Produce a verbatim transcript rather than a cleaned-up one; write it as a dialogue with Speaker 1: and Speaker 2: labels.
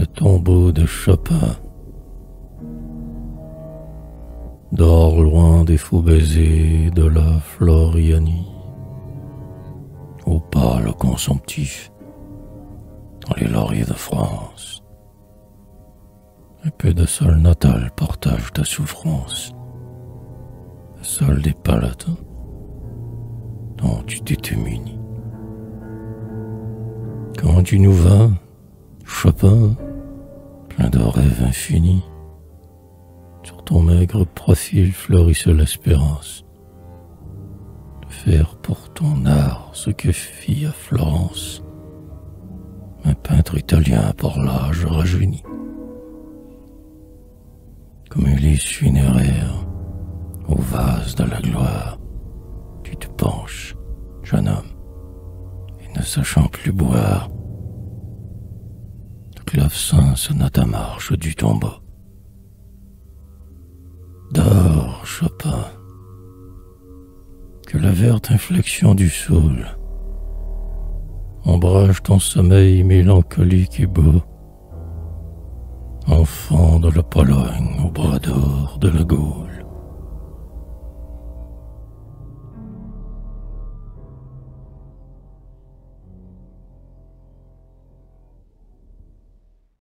Speaker 1: tombeau de Chopin dort loin des faux baisers de la Floriani, au pâle consomptif dans les lauriers de France. Un peu de sol natal partage ta souffrance, le sol des palatins dont tu t'étais muni. Quand tu nous vins, Chopin, plein de rêves infinis, sur ton maigre profil fleurissait l'espérance de faire pour ton art ce que fit à Florence un peintre italien par l'âge rajeuni. Comme Ulysse funéraire au vase de la gloire, tu te penches, jeune homme, et ne sachant plus boire, le clavecin sonna ta marche du tombeau. Dors, Chopin, que la verte inflexion du saule ombrage ton sommeil mélancolique et beau, enfant de la Pologne au bras d'or de la Gaule.